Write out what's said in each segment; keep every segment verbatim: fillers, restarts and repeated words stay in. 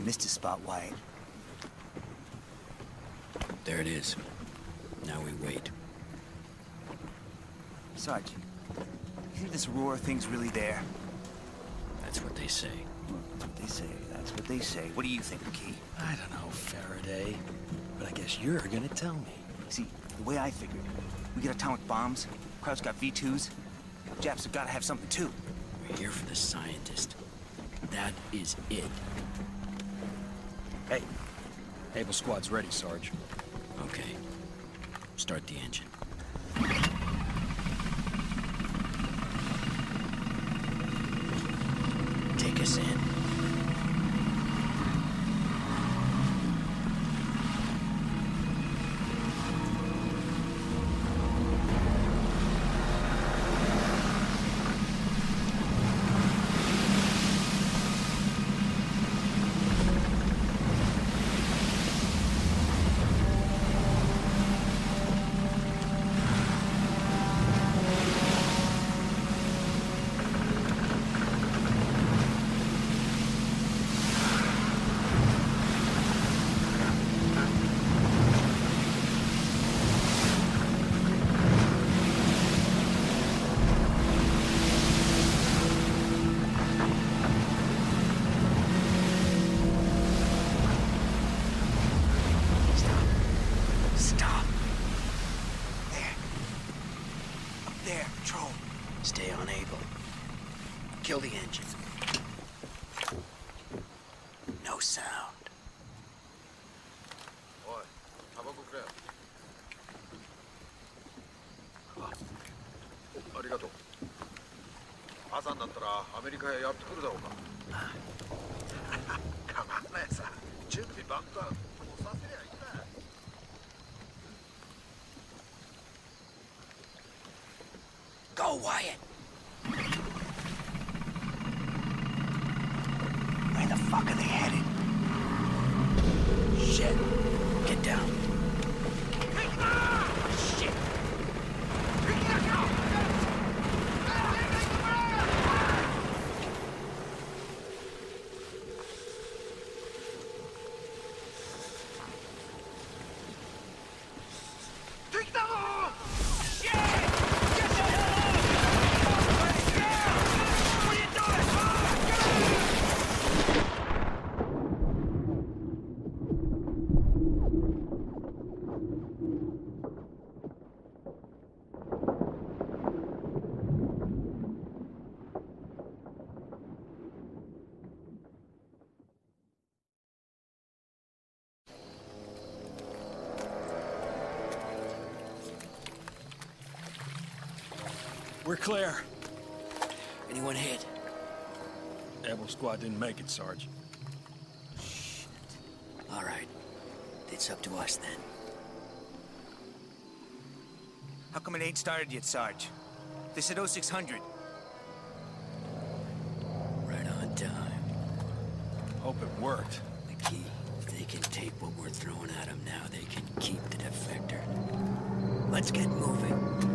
missed a spot, Wyatt. There it is. Now we wait. Sarge, you think this Aurora thing's really there? That's what they say. That's what they say. That's what they say. What do you think, McKee? I don't know, Faraday. But I guess you're gonna tell me. See, the way I figured, we get atomic bombs, crowd's got V twos, Japs have gotta have something too. We're here for the scientist. That is it. Hey, Able Squad's ready, Sarge. Okay. Start the engine. Take us in. Stay on Able. Kill the engine. No sound. Oi, tabacoくれ。あ、ありがとう。朝になったらアメリカへやってくるだろうか。構わないさ。準備万端。もうさせりゃいいんだ。 Go, Wyatt! Where the fuck are they headed? Shit. Get down. Shit! We're clear. Anyone hit? Able Squad didn't make it, Sarge. Shit. All right. It's up to us then. How come it ain't started yet, Sarge? They said oh six hundred. Right on time. Hope it worked. McKee, if they can take what we're throwing at them now, they can keep the defector. Let's get moving.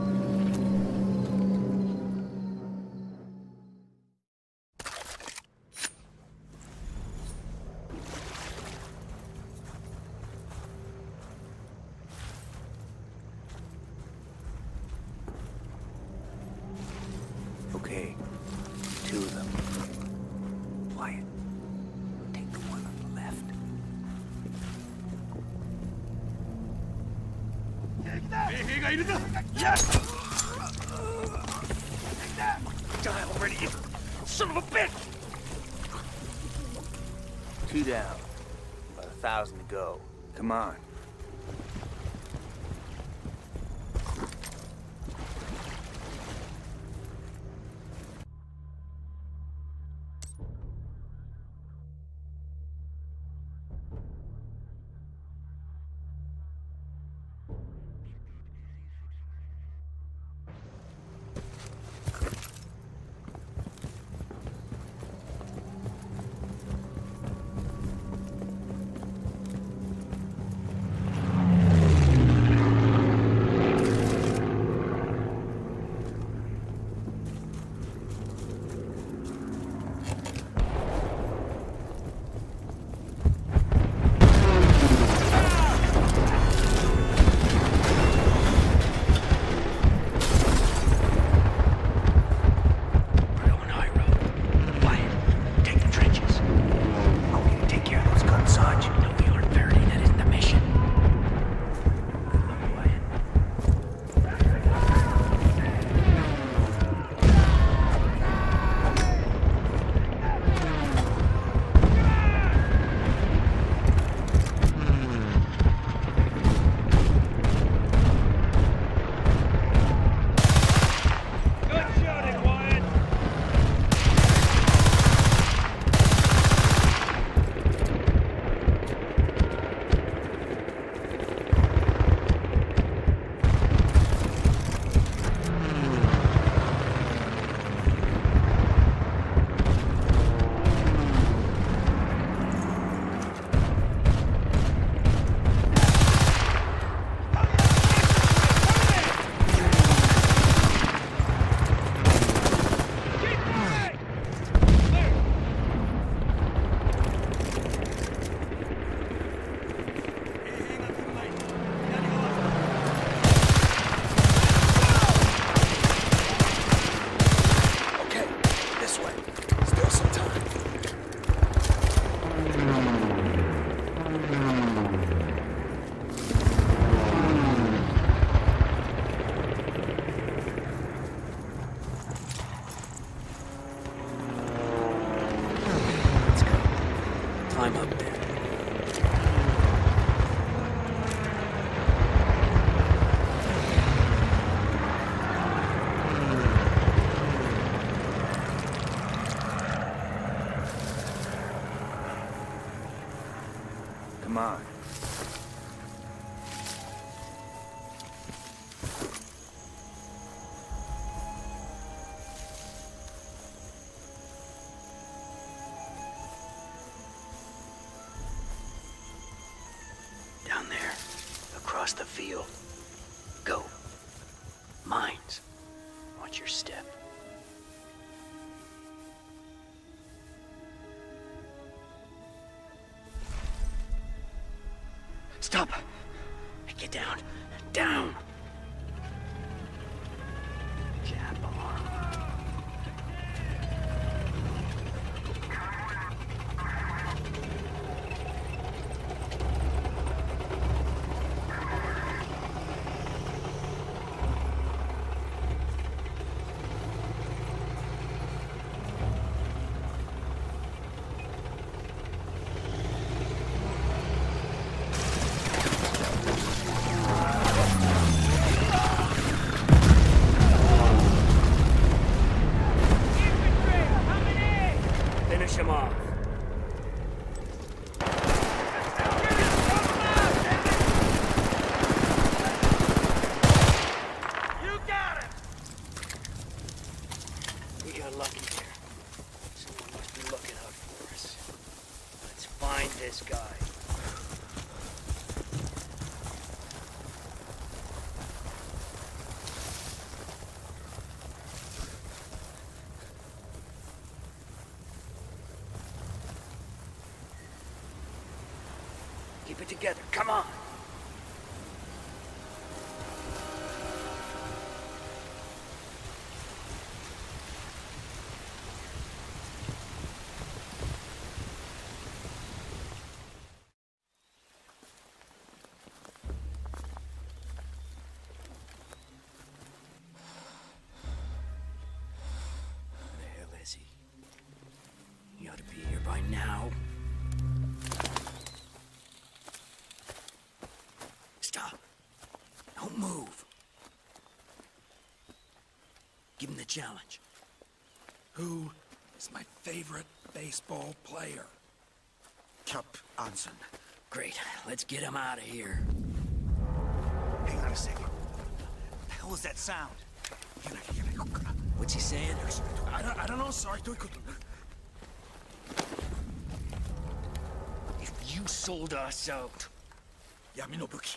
Okay, two of them. Wyatt, take the one on the left. Take that! Yes! Take that! Die already, you son of a bitch! Two down. About a thousand to go. Come on. Come on. Down there, across the field. Go. Mines. Watch your step. Stop! Get down. Down! Jab arm. Him off. You got it. We got lucky here. Someone must be looking out for us. Let's find this guy. Keep it together, come on! Where the hell is he? He ought to be here by now. Stop. Don't move. Give him the challenge. Who is my favorite baseball player? Cap Anson. Great. Let's get him out of here. Hang on a second. What the hell was that sound? What's he saying? I don't, I don't know, sorry. If you sold us out... Yaminobuki.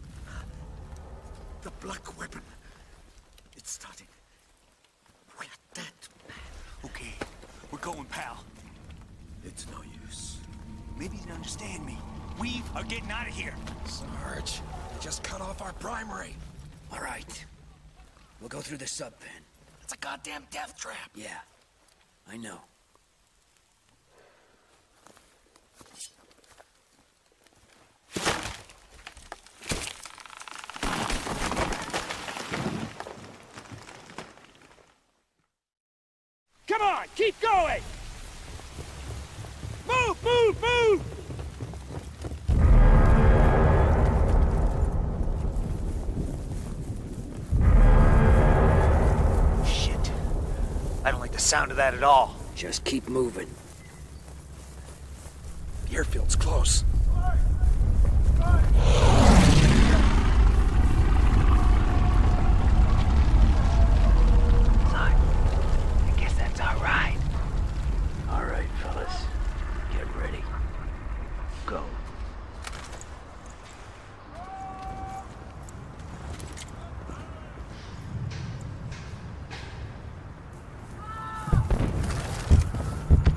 The black weapon. It's starting. We're dead, man. Okay, we're going, pal. It's no use. Maybe you didn't understand me. We are getting out of here. Sarge, they just cut off our primary. All right. We'll go through the sub pen. It's a goddamn death trap. Yeah, I know. Come on, keep going! Move, move, move! Shit. I don't like the sound of that at all. Just keep moving. The airfield's close.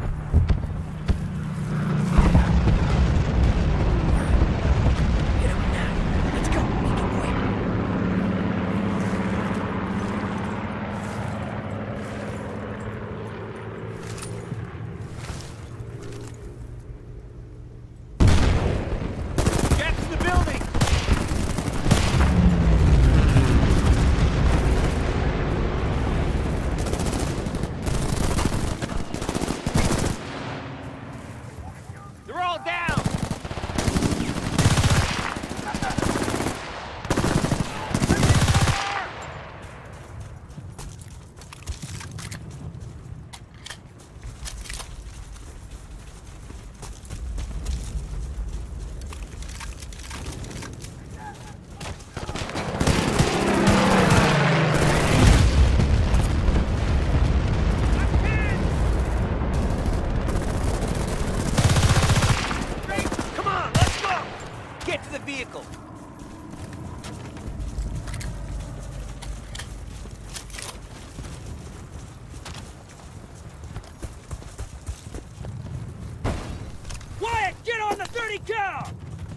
Get him on the thirty cal!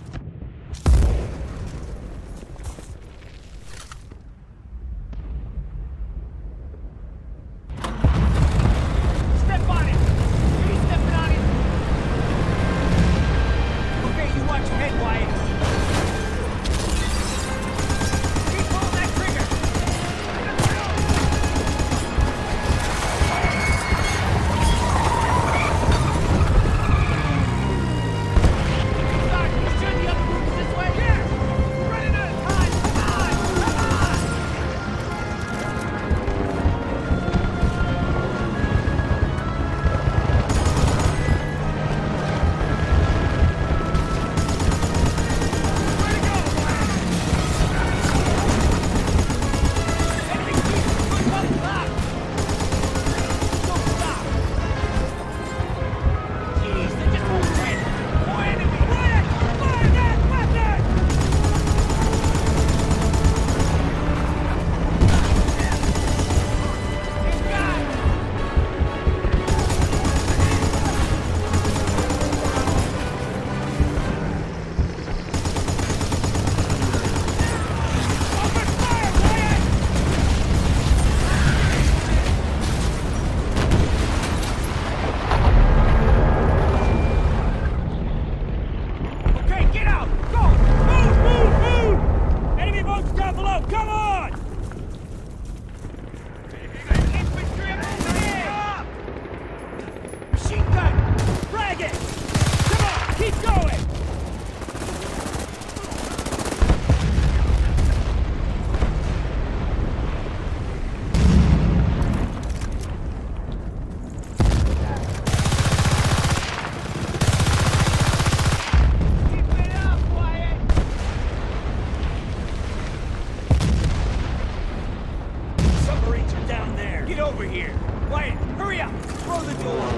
Step on it! Are you stepping on it? Okay, you watch your head, Wyatt. Keep pulling that trigger! Start! You sure the other room is this way? Yeah! We're running out of time! Come on! Come on! Where to go, Wyatt? Enemy keep! Good one, stop! Don't stop! Jeez, they just won't quit! More enemy! Wyatt! Fire that weapon! He's got it! Open fire, Wyatt! Okay, get out! Go! Move, move, move! Enemy boats down below, come on! Infantry moving in! Machine gun! Frag it! Come on, keep going! Keep it up, Wyatt! Submarines are down there. Get over here. Wyatt, hurry up. Throw the door.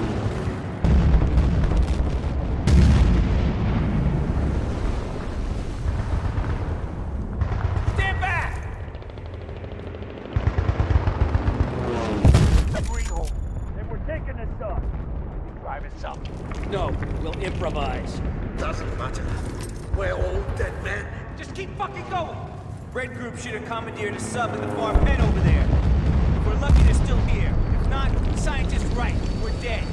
Stand back. Submarine hole. Then we're taking this up. You drive us up. No, we'll improvise. Doesn't matter. We're all dead men. Just keep fucking going! Red Group should have commandeered a sub in the far pen over there. If we're lucky, they're still here. If not, the scientist's right. We're dead.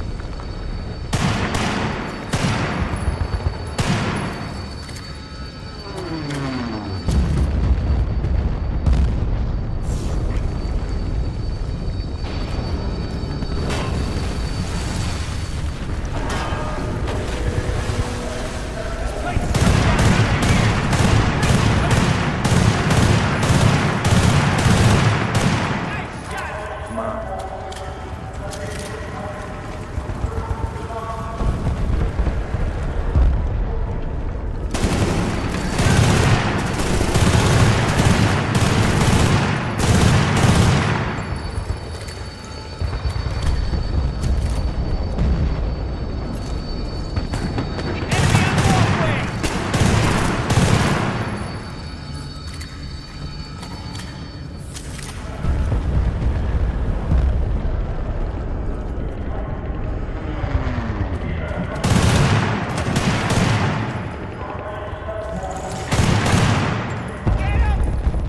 This place is coming down. Nice shot! Enemy on the walkway! Get him!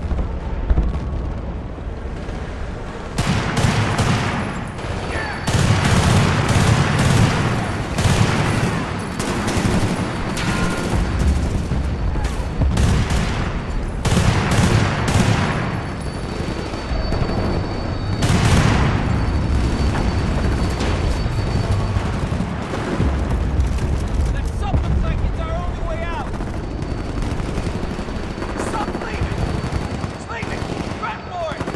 That sub looks like it's our only way out. Sub's leaving! It's leaving! Grab for it!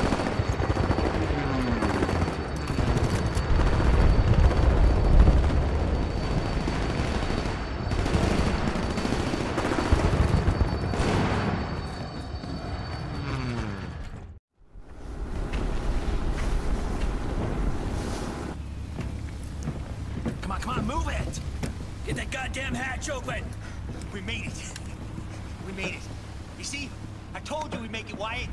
Come on, come on, move it! Get that goddamn hatch open! We made it. We made it. You see? I told you we'd make it, Wyatt.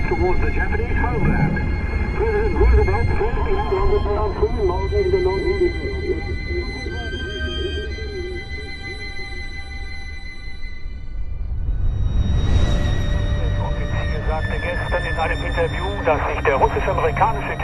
towards the Japanese homeland. President Roosevelt first landed on Full Mountain in the northeast. Offizier sagte gestern in einem Interview, dass sich der russisch-amerikanische